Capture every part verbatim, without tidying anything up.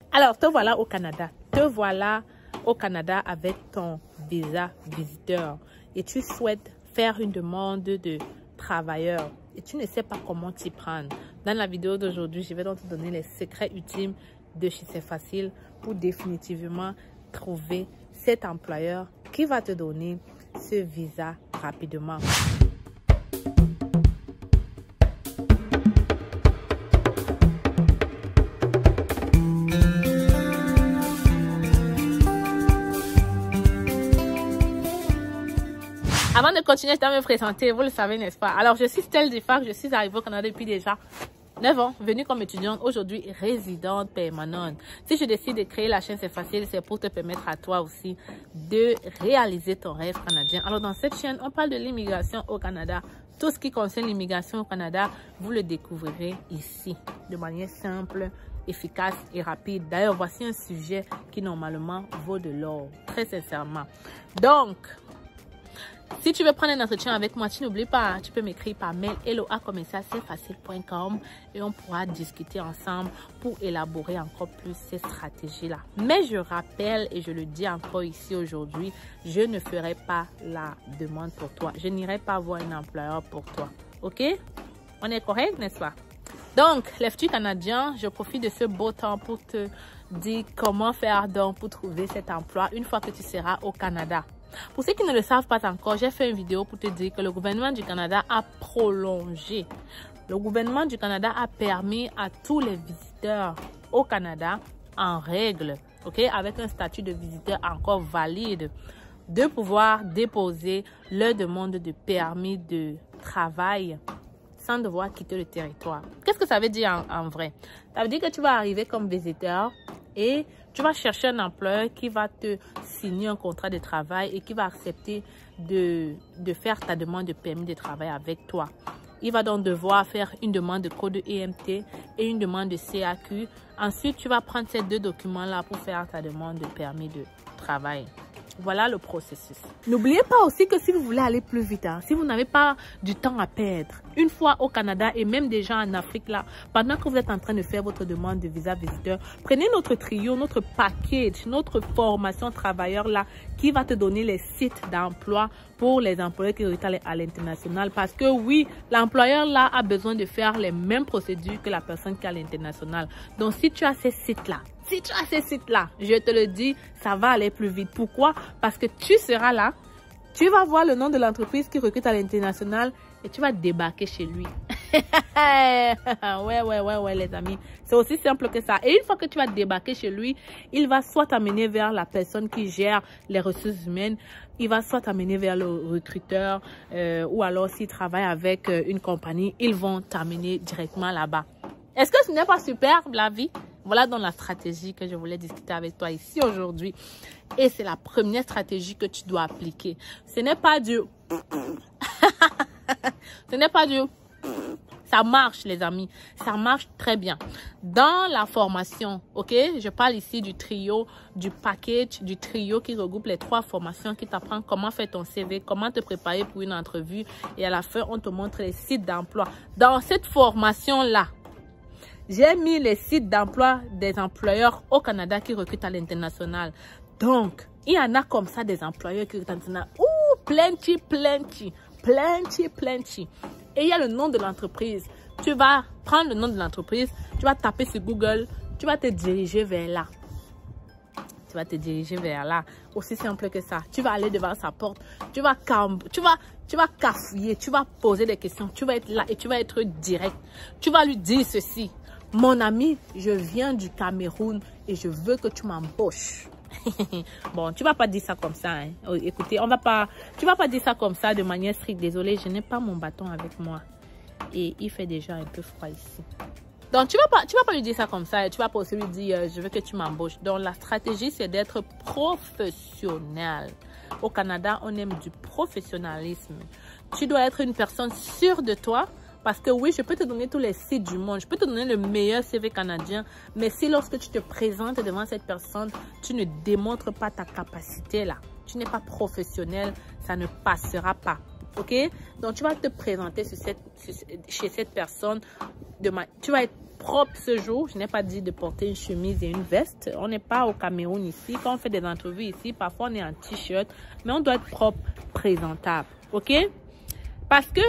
Alors, te voilà au Canada. Te voilà au Canada avec ton visa visiteur. Et tu souhaites faire une demande de travailleur. Et tu ne sais pas comment t'y prendre. Dans la vidéo d'aujourd'hui, je vais donc te donner les secrets ultimes de chez C'est Facile pour définitivement trouver cet employeur qui va te donner ce visa rapidement. Avant de continuer, je dois me présenter, vous le savez, n'est-ce pas? Alors, je suis Stell Defac, je suis arrivée au Canada depuis déjà neuf ans, venue comme étudiante, aujourd'hui résidente permanente. Si je décide de créer la chaîne C'est Facile, c'est pour te permettre à toi aussi de réaliser ton rêve canadien. Alors, dans cette chaîne, on parle de l'immigration au Canada. Tout ce qui concerne l'immigration au Canada, vous le découvrirez ici, de manière simple, efficace et rapide. D'ailleurs, voici un sujet qui normalement vaut de l'or, très sincèrement. Donc, si tu veux prendre un entretien avec moi, tu n'oublies pas, tu peux m'écrire par mail hello arobase commercial c'est facile point com et on pourra discuter ensemble pour élaborer encore plus ces stratégies-là. Mais je rappelle et je le dis encore ici aujourd'hui, je ne ferai pas la demande pour toi. Je n'irai pas voir un employeur pour toi. Ok? On est correct, n'est-ce pas? Donc, lève-tu canadien, je profite de ce beau temps pour te dire comment faire donc pour trouver cet emploi une fois que tu seras au Canada. Pour ceux qui ne le savent pas encore, j'ai fait une vidéo pour te dire que le gouvernement du Canada a prolongé. Le gouvernement du Canada a permis à tous les visiteurs au Canada en règle, ok, avec un statut de visiteur encore valide, de pouvoir déposer leur demande de permis de travail sans devoir quitter le territoire. Qu'est-ce que ça veut dire en, en vrai? Ça veut dire que tu vas arriver comme visiteur et tu vas chercher un employeur qui va te signer un contrat de travail et qui va accepter de, de faire ta demande de permis de travail avec toi. Il va donc devoir faire une demande de code E M T et une demande de C A Q. Ensuite, tu vas prendre ces deux documents-là pour faire ta demande de permis de travail. Voilà le processus. N'oubliez pas aussi que si vous voulez aller plus vite, hein, si vous n'avez pas du temps à perdre, une fois au Canada et même déjà en Afrique, là, pendant que vous êtes en train de faire votre demande de visa visiteur, prenez notre trio, notre package, notre formation travailleur là, qui va te donner les sites d'emploi pour les employeurs qui recrutent à l'international. Parce que oui, l'employeur là a besoin de faire les mêmes procédures que la personne qui est à l'international. Donc si tu as ces sites-là, Si tu as ces sites-là, je te le dis, ça va aller plus vite. Pourquoi? Parce que tu seras là, tu vas voir le nom de l'entreprise qui recrute à l'international et tu vas débarquer chez lui. ouais, ouais, ouais, ouais, les amis. C'est aussi simple que ça. Et une fois que tu vas débarquer chez lui, il va soit t'amener vers la personne qui gère les ressources humaines, il va soit t'amener vers le recruteur euh, ou alors s'il travaille avec euh, une compagnie, ils vont t'amener directement là-bas. Est-ce que ce n'est pas superbe la vie? Voilà donc la stratégie que je voulais discuter avec toi ici aujourd'hui. Et c'est la première stratégie que tu dois appliquer. Ce n'est pas du... Ce n'est pas du... Ça marche, les amis. Ça marche très bien. Dans la formation, ok? Je parle ici du trio, du package, du trio qui regroupe les trois formations qui t'apprend comment faire ton C V, comment te préparer pour une entrevue. Et à la fin, on te montre les sites d'emploi. Dans cette formation-là, j'ai mis les sites d'emploi des employeurs au Canada qui recrutent à l'international. Donc, il y en a comme ça des employeurs qui recrutent à l'international. Ouh, plenty, plenty, plenty, plenty. Et il y a le nom de l'entreprise. Tu vas prendre le nom de l'entreprise, tu vas taper sur Google, tu vas te diriger vers là. Tu vas te diriger vers là. Aussi simple que ça. Tu vas aller devant sa porte, tu vas camb... tu vas... Tu vas cafouiller, tu vas poser des questions, tu vas être là et tu vas être direct. Tu vas lui dire ceci. Mon ami, je viens du Cameroun et je veux que tu m'embauches. Bon, tu vas pas dire ça comme ça. Hein. Écoutez, on va pas, tu vas pas dire ça comme ça de manière stricte. Désolé, je n'ai pas mon bâton avec moi. Et il fait déjà un peu froid ici. Donc, tu vas pas, tu vas pas lui dire ça comme ça. Tu vas pas aussi lui dire, euh, je veux que tu m'embauches. Donc, la stratégie, c'est d'être professionnel. Au Canada, on aime du professionnalisme. Tu dois être une personne sûre de toi. Parce que oui, je peux te donner tous les sites du monde. Je peux te donner le meilleur C V canadien. Mais si lorsque tu te présentes devant cette personne, tu ne démontres pas ta capacité là. Tu n'es pas professionnel, ça ne passera pas. Ok? Donc, tu vas te présenter sur cette, sur, chez cette personne. De ma, tu vas être propre ce jour. Je n'ai pas dit de porter une chemise et une veste. On n'est pas au Cameroun ici. Quand on fait des entrevues ici, parfois on est en t-shirt, mais on doit être propre, présentable. Ok? Parce que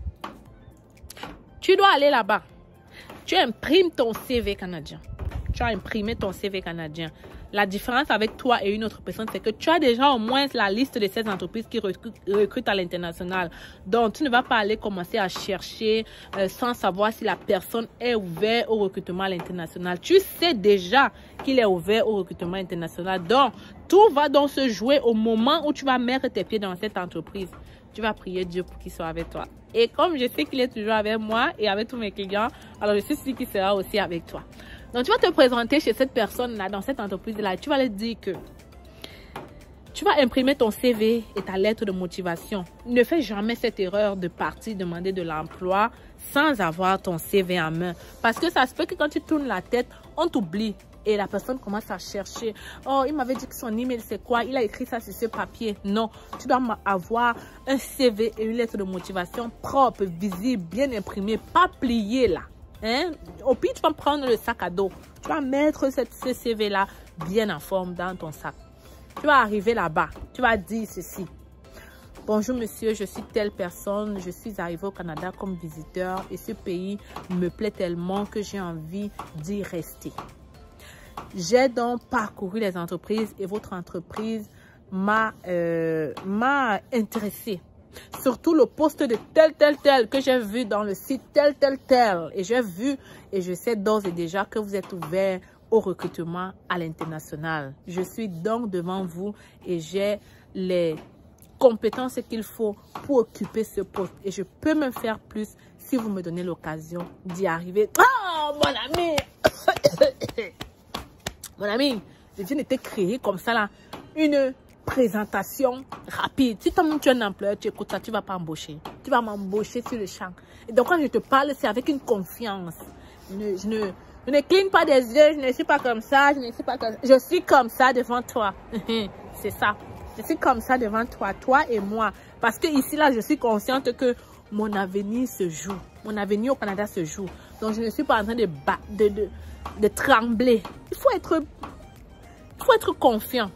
tu dois aller là-bas. Tu imprimes ton C V canadien. Tu as imprimé ton C V canadien. La différence avec toi et une autre personne, c'est que tu as déjà au moins la liste de ces entreprises qui recrutent, recrutent à l'international. Donc, tu ne vas pas aller commencer à chercher euh, sans savoir si la personne est ouverte au recrutement à l'international. Tu sais déjà qu'il est ouvert au recrutement international. Donc, tout va donc se jouer au moment où tu vas mettre tes pieds dans cette entreprise. Tu vas prier Dieu pour qu'il soit avec toi. Et comme je sais qu'il est toujours avec moi et avec tous mes clients, alors je suis sûre qu'il sera aussi avec toi. Donc, tu vas te présenter chez cette personne-là, dans cette entreprise-là. Tu vas lui dire que tu vas imprimer ton C V et ta lettre de motivation. Ne fais jamais cette erreur de partir demander de l'emploi sans avoir ton C V en main. Parce que ça se peut que quand tu tournes la tête, on t'oublie. Et la personne commence à chercher. Oh, il m'avait dit que son email, c'est quoi? Il a écrit ça sur ce papier. Non, tu dois avoir un C V et une lettre de motivation propre, visible, bien imprimée, pas pliée là. Hein? Au pire, tu vas prendre le sac à dos. Tu vas mettre cette, ce C V-là bien en forme dans ton sac. Tu vas arriver là-bas. Tu vas dire ceci. Bonjour monsieur, je suis telle personne. Je suis arrivé au Canada comme visiteur et ce pays me plaît tellement que j'ai envie d'y rester. J'ai donc parcouru les entreprises et votre entreprise m'a euh, m'a intéressé. Surtout le poste de tel, tel, tel que j'ai vu dans le site tel, tel, tel. Et j'ai vu et je sais d'ores et déjà que vous êtes ouvert au recrutement à l'international. Je suis donc devant vous et j'ai les compétences qu'il faut pour occuper ce poste. Et je peux me faire plus si vous me donnez l'occasion d'y arriver. Oh, mon ami! Mon ami, je viens de te créer comme ça là, une présentation rapide. Si toi-même tu es un employeur, tu écoutes ça, tu ne vas pas embaucher. Tu vas m'embaucher sur le champ. Et donc quand je te parle, c'est avec une confiance. Je ne, je, ne, je ne cligne pas des yeux, je ne suis pas comme ça, je ne suis pas comme ça. Je suis comme ça devant toi. C'est ça. Je suis comme ça devant toi, toi et moi. Parce que ici, là, je suis consciente que mon avenir se joue. Mon avenir au Canada se joue. Donc, je ne suis pas en train de, de, de, de trembler. Il faut être, il faut être confiant.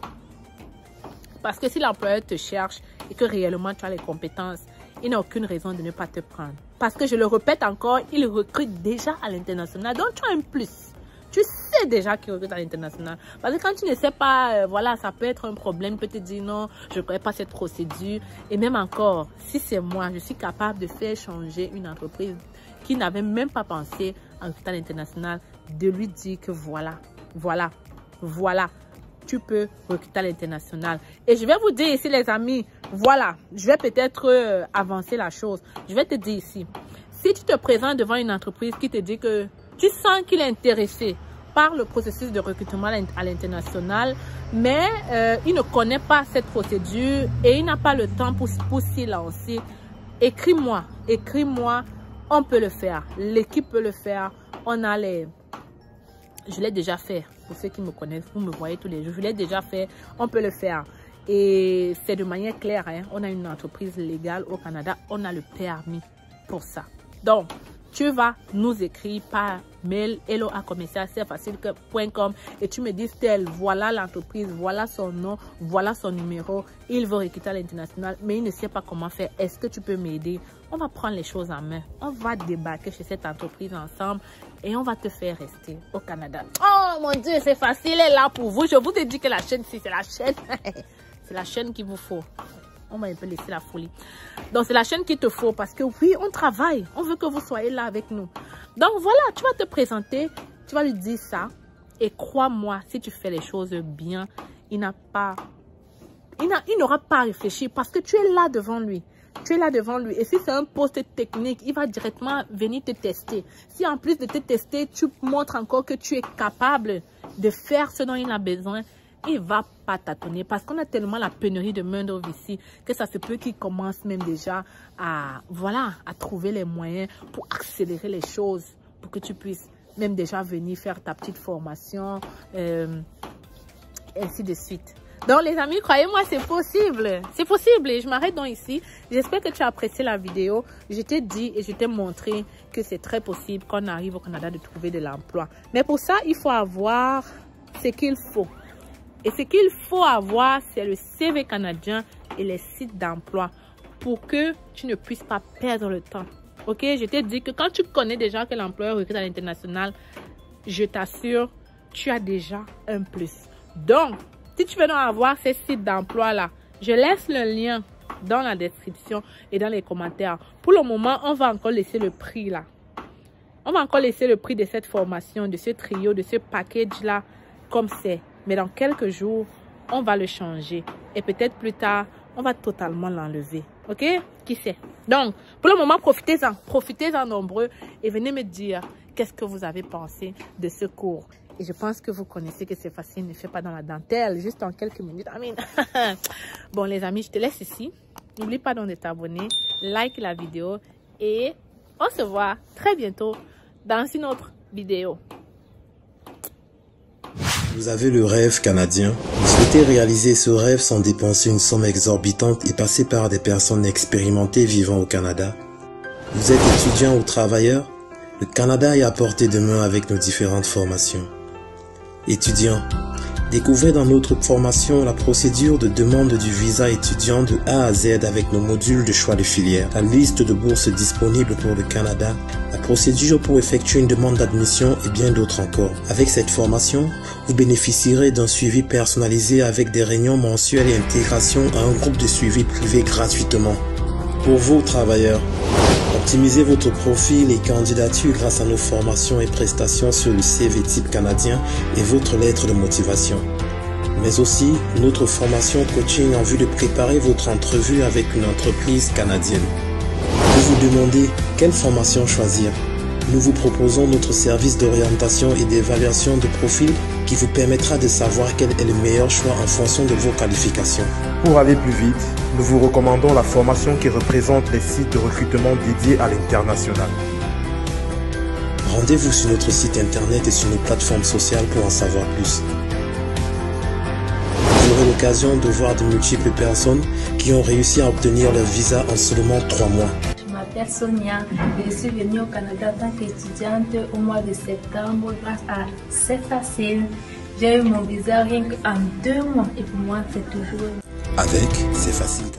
Parce que si l'employeur te cherche et que réellement tu as les compétences, il n'a aucune raison de ne pas te prendre. Parce que je le répète encore, il recrute déjà à l'international. Donc, tu as un plus. Tu sais déjà qu'il recrute à l'international. Parce que quand tu ne sais pas, euh, voilà, ça peut être un problème. Peut te dire non, je ne connais pas cette procédure. Et même encore, si c'est moi, je suis capable de faire changer une entreprise qui n'avait même pas pensé à recruter à l'international, de lui dire que voilà, voilà, voilà, tu peux recruter à l'international. Et je vais vous dire ici, les amis, voilà, je vais peut-être euh, avancer la chose. Je vais te dire ici, si tu te présentes devant une entreprise qui te dit que tu sens qu'il est intéressé par le processus de recrutement à l'international, mais euh, il ne connaît pas cette procédure et il n'a pas le temps pour, pour s'y lancer, écris-moi, écris-moi, on peut le faire, l'équipe peut le faire, on a les... Je l'ai déjà fait, pour ceux qui me connaissent, vous me voyez tous les jours, je l'ai déjà fait, on peut le faire. Et c'est de manière claire, hein, on a une entreprise légale au Canada, on a le permis pour ça. Donc, tu vas nous écrire par mail hello à commercial c'est facile point com et tu me dis tel, voilà l'entreprise, voilà son nom, voilà son numéro, il veut recruter à l'international, mais il ne sait pas comment faire. Est-ce que tu peux m'aider? On va prendre les choses en main. On va débarquer chez cette entreprise ensemble et on va te faire rester au Canada. Oh mon Dieu, c'est facile, elle est là pour vous. Je vous ai dit que la chaîne, si c'est la chaîne, c'est la chaîne qu'il vous faut. On va un peu laisser la folie. Donc, c'est la chaîne qu'il te faut parce que oui, on travaille. On veut que vous soyez là avec nous. Donc, voilà, tu vas te présenter. Tu vas lui dire ça. Et crois-moi, si tu fais les choses bien, il n'a pas... Il n'aura pas réfléchi parce que tu es là devant lui. Tu es là devant lui. Et si c'est un poste technique, il va directement venir te tester. Si en plus de te tester, tu montres encore que tu es capable de faire ce dont il a besoin, il ne va pas tâtonner parce qu'on a tellement la pénurie de main d'œuvre ici que ça se peut qu'il commence même déjà à, voilà, à trouver les moyens pour accélérer les choses, pour que tu puisses même déjà venir faire ta petite formation, euh, ainsi de suite. Donc les amis, croyez-moi, c'est possible. C'est possible et je m'arrête donc ici. J'espère que tu as apprécié la vidéo. Je t'ai dit et je t'ai montré que c'est très possible qu'on arrive au Canada de trouver de l'emploi. Mais pour ça, il faut avoir ce qu'il faut. Et ce qu'il faut avoir, c'est le C V canadien et les sites d'emploi pour que tu ne puisses pas perdre le temps. Ok, je t'ai dit que quand tu connais déjà que l'employeur recrute à l'international, je t'assure, tu as déjà un plus. Donc, si tu veux donc avoir ces sites d'emploi-là, je laisse le lien dans la description et dans les commentaires. Pour le moment, on va encore laisser le prix là. On va encore laisser le prix de cette formation, de ce trio, de ce package-là comme c'est. Mais dans quelques jours, on va le changer. Et peut-être plus tard, on va totalement l'enlever. Ok? Qui sait? Donc, pour le moment, profitez-en. Profitez-en nombreux et venez me dire qu'est-ce que vous avez pensé de ce cours. Et je pense que vous connaissez que c'est facile, ne fais pas dans la dentelle, juste en quelques minutes. Amen. Bon, les amis, je te laisse ici. N'oublie pas donc de t'abonner, like la vidéo et on se voit très bientôt dans une autre vidéo. Vous avez le rêve canadien. Vous souhaitez réaliser ce rêve sans dépenser une somme exorbitante et passer par des personnes expérimentées vivant au Canada. Vous êtes étudiant ou travailleur. Le Canada est à portée de main avec nos différentes formations. Étudiants, découvrez dans notre formation la procédure de demande du visa étudiant de A à Z avec nos modules de choix de filière, la liste de bourses disponibles pour le Canada, la procédure pour effectuer une demande d'admission et bien d'autres encore. Avec cette formation, vous bénéficierez d'un suivi personnalisé avec des réunions mensuelles et intégration à un groupe de suivi privé gratuitement. Pour vous, travailleurs, optimisez votre profil et candidature grâce à nos formations et prestations sur le C V type canadien et votre lettre de motivation. Mais aussi notre formation coaching en vue de préparer votre entrevue avec une entreprise canadienne. Vous vous demandez quelle formation choisir? Nous vous proposons notre service d'orientation et d'évaluation de profil qui vous permettra de savoir quel est le meilleur choix en fonction de vos qualifications. Pour aller plus vite, nous vous recommandons la formation qui représente les sites de recrutement dédiés à l'international. Rendez-vous sur notre site internet et sur nos plateformes sociales pour en savoir plus. Vous aurez l'occasion de voir de multiples personnes qui ont réussi à obtenir leur visa en seulement trois mois. Je m'appelle Sonia et je suis venue au Canada en tant qu'étudiante au mois de septembre grâce à C'est Facile. J'ai eu mon visa rien qu'en deux mois et pour moi c'est toujours... Avec C'est Facile.